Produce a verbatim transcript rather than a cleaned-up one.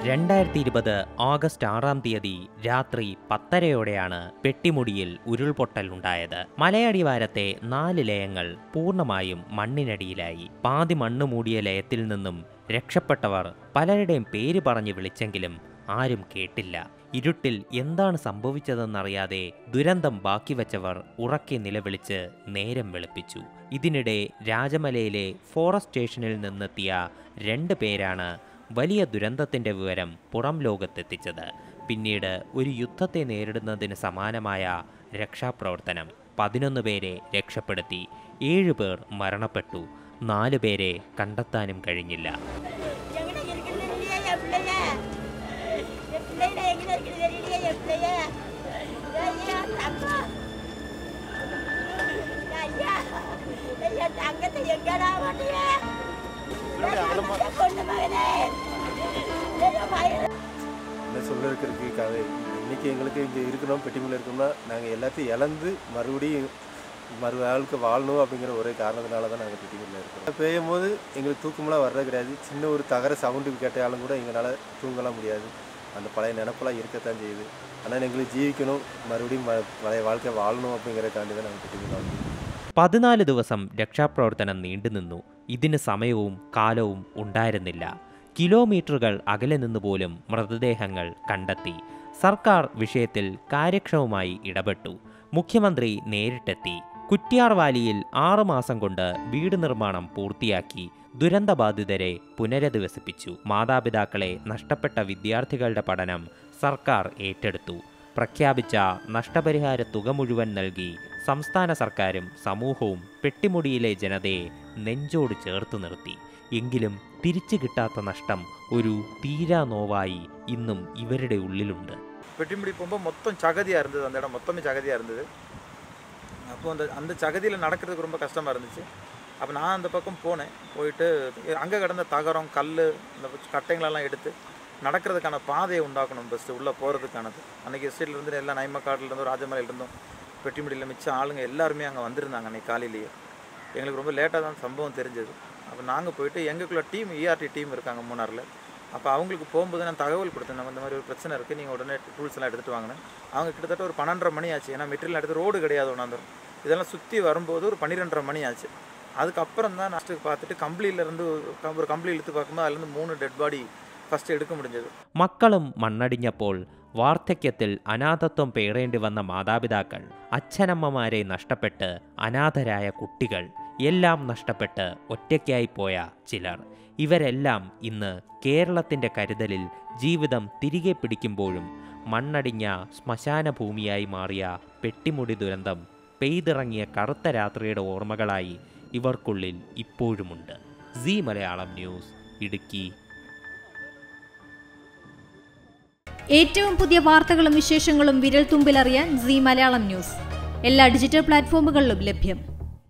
രണ്ടായിരത്തി ഇരുപത് ഓഗസ്റ്റ് ആറാം തീയതി രാത്രി പത്തരയോടെയാണ് പെട്ടിമുടിയിൽ ഉരുൾപൊട്ടലുണ്ടായത്. മലയടിവാരത്തെ നാല് ലയങ്ങൾ പൂർണ്ണമായും മണ്ണിനടിയിലായി. പാതി മണ്ണ് മൂടിയ ലയത്തിൽ നിന്നും രക്ഷപ്പെട്ടവർ പലരുടെയും പേര് പറഞ്ഞു വിളിച്ചെങ്കിലും ആരും കേട്ടില്ല. ഇരുട്ടിൽ എന്താണ് സംഭവിച്ചതെന്നറിയാതെ ദുരന്തം ബാക്കിവെച്ചവർ ഉറക്കെ നിലവിളിച്ച് നേരം വെളുപ്പിച്ചു. ഇതിനിടെ രാജമലയിലെ ഫോറസ്റ്റ് സ്റ്റേഷനിൽ നിന്നെത്തിയ രണ്ട് പേരാണ് വലിയ ദുരന്തത്തിന്റെ വിവരം പുറം ലോകത്തെത്തിച്ചത്. പിന്നീട് ഒരു യുദ്ധത്തെ നേരിടുന്നതിന് സമാനമായ രക്ഷാപ്രവർത്തനം. പതിനൊന്ന് പേരെ രക്ഷപ്പെടുത്തി. ഏഴുപേർ മരണപ്പെട്ടു. നാലു പേരെ കണ്ടെത്താനും കഴിഞ്ഞില്ല. என்ன சொல்லிருக்கிறதுக்காக இன்றைக்கி எங்களுக்கு இங்கே இருக்கணும், பெட்டிமுடியில் இருக்கணும்னா நாங்கள் எல்லாத்தையும் இழந்து மறுபடியும் மறு ஆளுக்கு வாழணும் அப்படிங்கிற ஒரே காரணத்தினால தான் நாங்கள் பெட்டிமுடியில் இருக்கோம். பெய்யும் போது எங்களுக்கு தூக்கமெல்லாம் வர்றது கிடையாது. சின்ன ஒரு தகர சவுண்டு கேட்டாலும் கூட எங்களால் தூங்கலாம் முடியாது. அந்த பழைய நினப்பெல்லாம் இருக்கத்தான் செய்யுது. ஆனால் எங்களுக்கு ஜீவிக்கணும், மறுபடியும் பழைய வாழ்க்கை வாழணும் அப்படிங்கிறக்காண்டி தான் நாங்கள் பெட்டிமுடியில். പതിനാല് ദിവസം രക്ഷാപ്രവർത്തനം നീണ്ടുനിന്നു. ഇതിന് സമയവും കാലവും ഉണ്ടായിരുന്നില്ല. കിലോമീറ്ററുകൾ അകലെ നിന്ന് പോലും മൃതദേഹങ്ങൾ കണ്ടെത്തി. സർക്കാർ വിഷയത്തിൽ കാര്യക്ഷമമായി ഇടപെട്ടു. മുഖ്യമന്ത്രി നേരിട്ടെത്തി. കുറ്റ്യാർവാലിയിൽ ആറുമാസം കൊണ്ട് വീട് നിർമ്മാണം പൂർത്തിയാക്കി. ദുരന്തബാധിതരെ പുനരധിവസിപ്പിച്ചു. മാതാപിതാക്കളെ നഷ്ടപ്പെട്ട വിദ്യാർത്ഥികളുടെ പഠനം സർക്കാർ ഏറ്റെടുത്തു. പ്രഖ്യാപിച്ച നഷ്ടപരിഹാര തുക മുഴുവൻ നൽകി സംസ്ഥാന സർക്കാരും സമൂഹവും പെട്ടിമുടിയിലെ ജനതയെ നെഞ്ചോട് ചേർത്ത് നിർത്തി. എങ്കിലും തിരിച്ചു കിട്ടാത്ത നഷ്ടം ഒരു തീരാ നോവായി ഇന്നും ഇവരുടെ ഉള്ളിലുണ്ട്. பெட்டிமுடி போகும்போது மொத்தம் சகதியாக இருந்தது. அந்த இடம் மொத்தமே சகதியாக இருந்தது. அப்போ அந்த அந்த சகதியில் நடக்கிறதுக்கு ரொம்ப கஷ்டமாக இருந்துச்சு. அப்போ நான் அந்த பக்கம் போனேன். போயிட்டு அங்கே கிடந்த தகரம் கல் இந்த கட்டைங்களெல்லாம் எடுத்து நடக்கிறதுக்கான பாதையை உண்டாக்கணும். ஃபஸ்ட்டு உள்ளே போகிறதுக்கானது. அன்றைக்கி எஸ்டேட்லேருந்து எல்லாம் நைமக்காட்டிலேருந்தும் ராஜமலையிலேருந்தும் பெட்டிமுடியில் மிச்சம் ஆளுங்க எல்லாருமே அங்கே வந்திருந்தாங்க. அன்றைக்கி காலையிலேயே எங்களுக்கு ரொம்ப லேட்டாக தான் சம்பவம் தெரிஞ்சது. அப்போ நாங்கள் போயிட்டு எங்களுக்குள்ள டீம் இஆர்டி டீம் இருக்காங்க மூணாரில். அப்போ அவங்களுக்கு போகும்போது நான் தகவல் கொடுத்தேன், நம்ம இந்த மாதிரி ஒரு பிரச்சனை இருக்குது, நீங்கள் உடனே டூல்ஸ் எல்லாம் எடுத்துகிட்டு வாங்கினேன். அவங்க கிட்டத்தட்ட ஒரு பன்னெண்டரை மணி ஆச்சு. ஏன்னா மெட்டீரியல் எடுத்து ரோடு கிடையாது ஒன்றாந்துடும். இதெல்லாம் சுற்றி வரும்போது ஒரு பன்னிரெண்டரை மணி ஆச்சு. அதுக்கப்புறம் தான் நஷ்டத்துக்கு பார்த்துட்டு கம்பளியிலேருந்து ஒரு கம்பளி இழுத்து பார்க்கும்போது அதுலேருந்து மூணு டெட் பாடி ഫസ്റ്റ് എടുക്കാൻ മുടിഞ്ഞത്. മക്കളും മണ്ണടിഞ്ഞപ്പോൾ വാർദ്ധക്യത്തിൽ അനാഥത്വം പേറേണ്ടി വന്ന മാതാപിതാക്കൾ, അച്ഛനമ്മമാരെ നഷ്ടപ്പെട്ട് അനാഥരായ കുട്ടികൾ, എല്ലാം നഷ്ടപ്പെട്ട് ഒറ്റയ്ക്കായി പോയ ചിലർ, ഇവരെല്ലാം ഇന്ന് കേരളത്തിൻ്റെ കരുതലിൽ ജീവിതം തിരികെ പിടിക്കുമ്പോഴും മണ്ണടിഞ്ഞ ശ്മശാന ഭൂമിയായി മാറിയ പെട്ടിമുടി ദുരന്തം പെയ്തിറങ്ങിയ കറുത്ത രാത്രിയുടെ ഓർമ്മകളായി ഇവർക്കുള്ളിൽ ഇപ്പോഴുമുണ്ട്. Zee Malayalam news, Idukki. ഏറ്റവും പുതിയ വാർത്തകളും വിശേഷങ്ങളും വിരൽ തുമ്പിലറിയാൻ സീ മലയാളം ന്യൂസ് എല്ലാ ഡിജിറ്റൽ പ്ലാറ്റ്ഫോമുകളിലും ലഭ്യം.